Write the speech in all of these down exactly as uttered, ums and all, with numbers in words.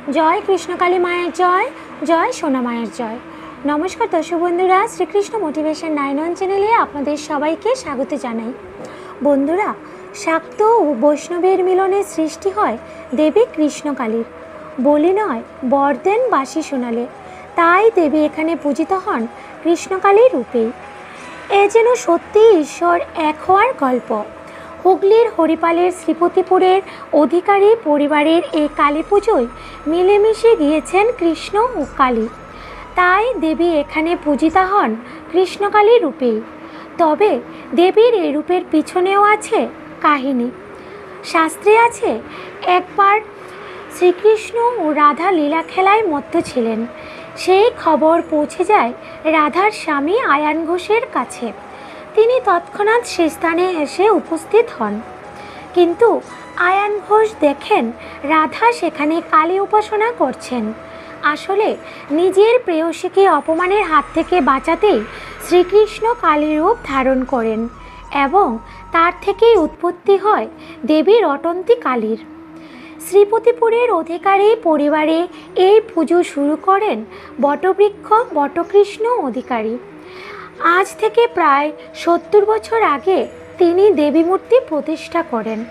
जय कृष्णकाली मायर जय जय सोना मायर जय। नमस्कार दर्शक बंधुरा श्रीकृष्ण मोटिवेशन नाइन वन चैनेले आपनादेर सबाइके स्वागत जानाई। बंधुरा शाक्त ओ वैष्णवेर मिलने सृष्टि हय देवी कृष्णकालीर। बलि नय बर देन बाँशी शोनाले, ताई देवी एखाने पूजित हन कृष्णकाली रूपेई। ए जेन सत्यि ईश्वर एक होवार गल्प। हुगलिर हरिपालेर श्रीपतिपुरेर अधिकारी परिवारेर ए काली पुजोय मिलेमिशे गिয়েছেন कृष्ण ओ काली, ताई देवी एखाने पूजिता हन कृष्णकाली रूपेई। तबे देवीर ए रूपेर पिछनेও आछे काहिनी। शास्त्रे आछे एकबार श्रीकृष्ण ओ राधा लीला खेलाय मत्त छिलेन। सेई खबर पौঁছে যায় राधार स्वामी आयान घोषेर काछे। তিনি তৎক্ষণাৎ সে স্থানে এসে উপস্থিত হন, কিন্তু আয়ান ঘোষ দেখেন রাধা সেখানে কালী উপাসনা করছেন। আসলে নিজের প্রেয়সীকে অপমানের হাত থেকে বাঁচাতেই শ্রীকৃষ্ণ কালী রূপ ধারণ করেন এবং তার থেকেই উৎপত্তি হয় দেবী রটন্তী কালীর। শ্রীপতিপুরের অধিকারী পরিবারে এই পুজো শুরু করেন বটবৃক্ষ বটকৃষ্ণ অধিকারী। आज থেকে প্রায় সত্তর বছর আগে তিনি দেবী মূর্তি প্রতিষ্ঠা করেন।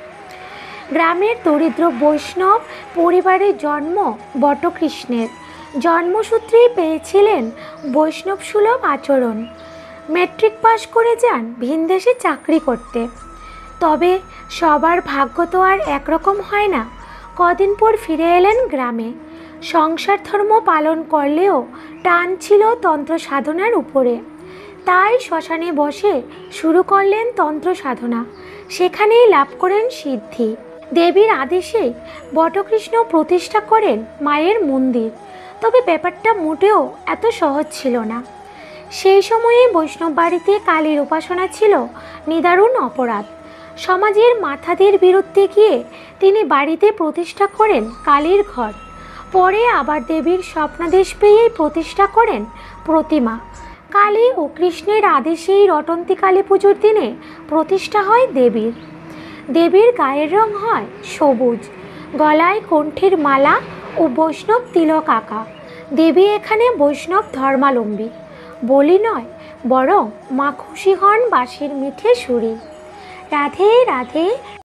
গ্রামের দরিদ্র বৈষ্ণব পরিবারে জন্ম বটকৃষ্ণের। জন্মসূত্রেই পেয়েছিলেন বৈষ্ণব সুলভ আচরণ। ম্যাট্রিক পাশ করে যান ভিনদেশে চাকরি করতে। তবে সবার ভাগ্য তো আর একরকম হয় না। কদিন পর ফিরে এলেন গ্রামে। সংসার ধর্ম পালন করলেও টান ছিল তন্ত্র সাধনার উপরে। তাই শ্মশানে বসে শুরু করলেন তন্ত্র সাধনা। সেখানেই লাভ করেন সিদ্ধি। দেবীর আদেশে বটকৃষ্ণ প্রতিষ্ঠা করেন মায়ের মন্দির। তবে ব্যাপারটা মোটেও এত সহজ ছিল না। সেই সময়ে বৈষ্ণব বাড়িতে কালীর উপাসনা ছিল নিদারুণ অপরাধ। সমাজের মাথাদের বিরুদ্ধে গিয়ে তিনি বাড়িতে প্রতিষ্ঠা করেন কালীর ঘর। পরে আবার দেবীর স্বপ্নাদেশ পেয়েই প্রতিষ্ঠা করেন প্রতিমা। কালী ও কৃষ্ণের আদেশেই রটন্তী কালী পুজোর দিনে প্রতিষ্ঠা হয় দেবীর। দেবীর গায়ের রং হয় সবুজ, গলায় কণ্ঠের মালা ও বৈষ্ণব তিলক আঁকা। দেবী এখানে বৈষ্ণব ধর্মাবলম্বী। বলি নয় বরং মা খুশি হন বাঁশির মিঠে সুরে। রাধে রাধে।